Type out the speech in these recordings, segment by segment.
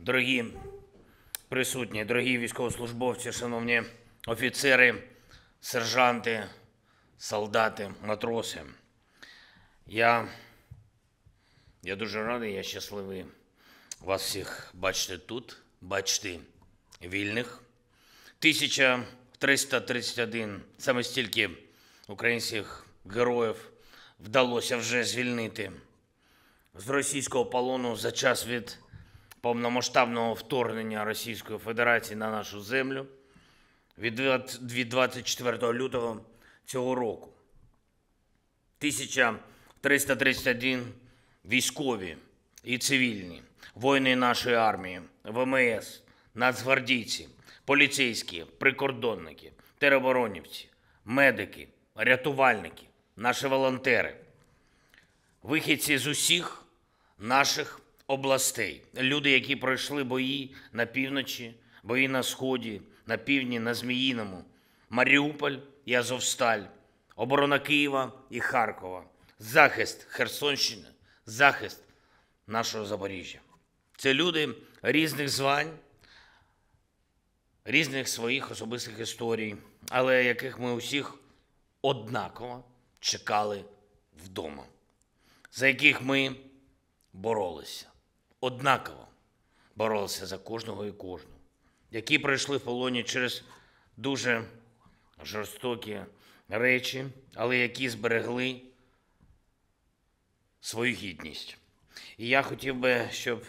Дорогі присутні, дорогі військовослужбовці, шановні офіцери, сержанти, солдати, матроси. Я дуже радий, я щасливий вас всіх бачити тут, бачити вільних. 1331, саме стільки українських героїв вдалося вже звільнити з російського полону за час від повномасштабного вторгнення Російської Федерації на нашу землю від 24 лютого цього року. 1331 військові і цивільні, воїни нашої армії, ВМС, нацгвардійці, поліцейські, прикордонники, тероборонівці, медики, рятувальники, наші волонтери, вихідці з усіх наших областей, люди, які пройшли бої на півночі, бої на сході, на півдні, на Зміїному, Маріуполь і Азовсталь, оборона Києва і Харкова, захист Херсонщини, захист нашого Запоріжжя. Це люди різних звань, різних своїх особистих історій, але яких ми усіх однаково чекали вдома, за яких ми боролися, однаково боролися за кожного і кожну, які пройшли в полоні через дуже жорстокі речі, але які зберегли свою гідність. І я хотів би, щоб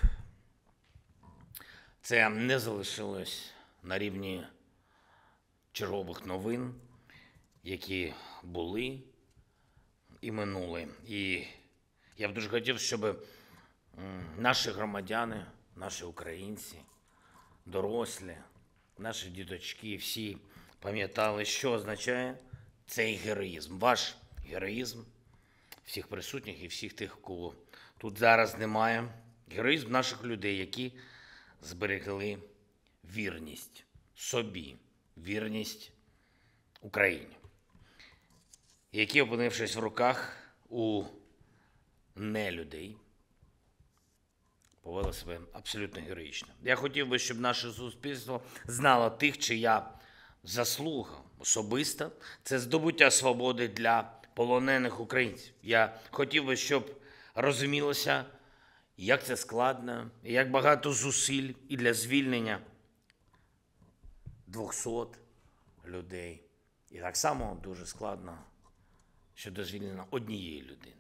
це не залишилось на рівні чергових новин, які були і минули. І я б дуже хотів, щоб наші громадяни, наші українці, дорослі, наші діточки, всі пам'ятали, що означає цей героїзм, ваш героїзм, всіх присутніх і всіх тих, кого тут зараз немає. Героїзм наших людей, які зберегли вірність собі, вірність Україні, які, опинившись в руках у нелюдей, повели себе абсолютно героїчно. Я хотів би, щоб наше суспільство знало тих, чия заслуга особиста – це здобуття свободи для полонених українців. Я хотів би, щоб розумілося, як це складно, і як багато зусиль і для звільнення 200 людей. І так само дуже складно щодо звільнення однієї людини.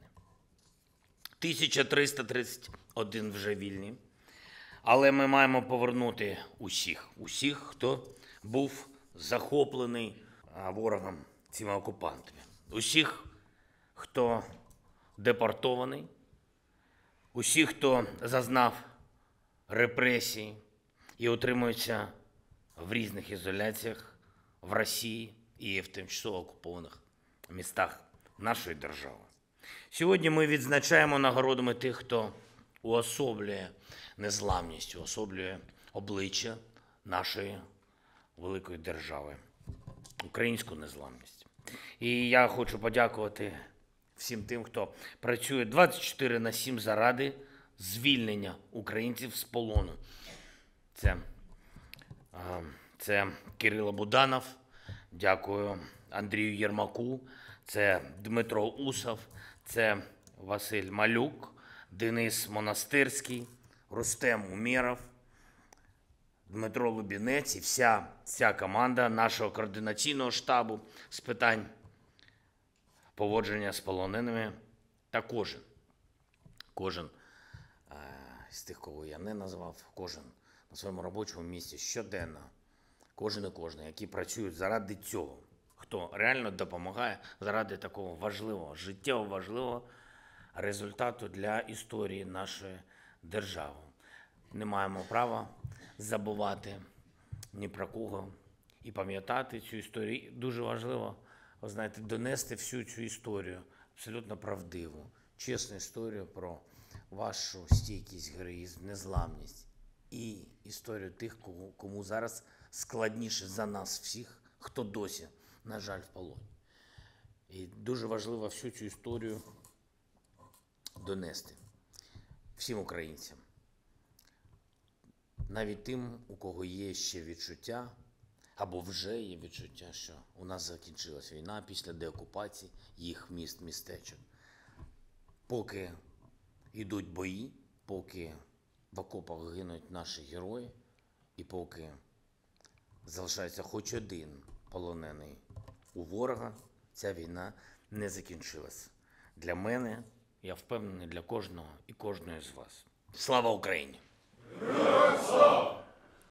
1331 вже вільні, але ми маємо повернути усіх, хто був захоплений ворогом, цими окупантами. Усіх, хто депортований, усіх, хто зазнав репресій і утримується в різних ізоляціях в Росії і в тимчасово окупованих містах нашої держави. Сьогодні ми відзначаємо нагородами тих, хто уособлює незламність, уособлює обличчя нашої великої держави, українську незламність. І я хочу подякувати всім тим, хто працює 24/7 заради звільнення українців з полону. Це Кирило Буданов, дякую Андрію Єрмаку, це Дмитро Усов, це Василь Малюк, Денис Монастирський, Рустем Умєров, Дмитро Лубінець і вся команда нашого координаційного штабу з питань поводження з полоненими та кожен з тих, кого я не назвав, кожен на своєму робочому місці щоденно, кожен і кожна, які працюють заради цього, хто реально допомагає заради такого важливого, життєво важливого результату для історії нашої держави. Не маємо права забувати ні про кого і пам'ятати цю історію. Дуже важливо, ви знаєте, донести всю цю історію, абсолютно правдиву, чесну історію про вашу стійкість, героїзм, незламність і історію тих, кому зараз складніше за нас всіх, хто досі, на жаль, в полоні. І дуже важливо всю цю історію донести всім українцям. навіть тим, у кого є ще відчуття, або вже є відчуття, що у нас закінчилась війна після деокупації їх міст, містечок. Поки йдуть бої, поки в окопах гинуть наші герої, і поки залишається хоч один полонений у ворога, ця війна не закінчилась. Для мене, я впевнений, для кожного і кожної з вас. Слава Україні! Героям слава!